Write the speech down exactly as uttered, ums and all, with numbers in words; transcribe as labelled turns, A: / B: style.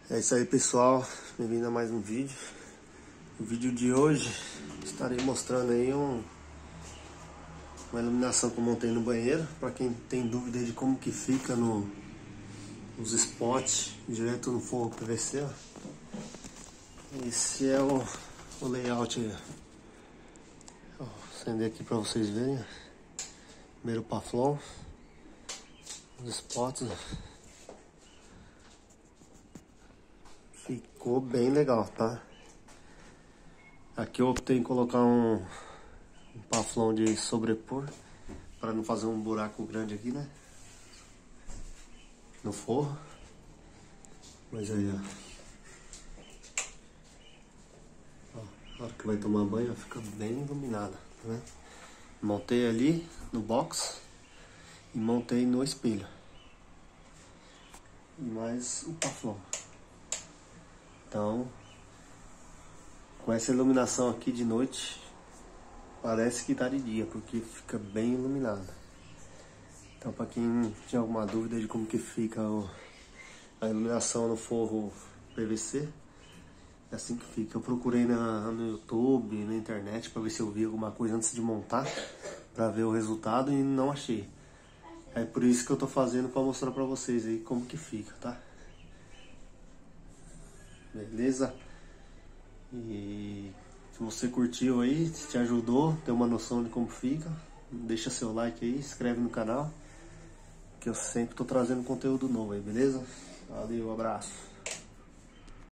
A: É isso aí, pessoal, bem-vindo a mais um vídeo. No vídeo de hoje estarei mostrando aí um, uma iluminação que eu montei no banheiro. Para quem tem dúvida de como que fica no, nos spots direto no forro P V C, ó. Esse é o, o layout aí. Ó, vou acender aqui para vocês verem. Primeiro Paflon, os spots, ó. Ficou bem legal, tá? Aqui eu optei em colocar um, um Paflon de sobrepor para não fazer um buraco grande aqui, né? No forro. Mas aí, ó. Ó, na hora que vai tomar banho, fica bem iluminada, né? Montei ali no box e montei no espelho. E mais o Paflon. Então, com essa iluminação aqui de noite, parece que tá de dia, porque fica bem iluminado. Então, para quem tinha alguma dúvida de como que fica o, a iluminação no forro P V C, é assim que fica. Eu procurei na, no YouTube, na internet, para ver se eu vi alguma coisa antes de montar, para ver o resultado, e não achei. É por isso que eu tô fazendo, para mostrar para vocês aí como que fica, tá? Beleza? E se você curtiu aí, se te ajudou, ter uma noção de como fica, deixa seu like aí, se inscreve no canal, que eu sempre tô trazendo conteúdo novo aí, beleza? Valeu, abraço!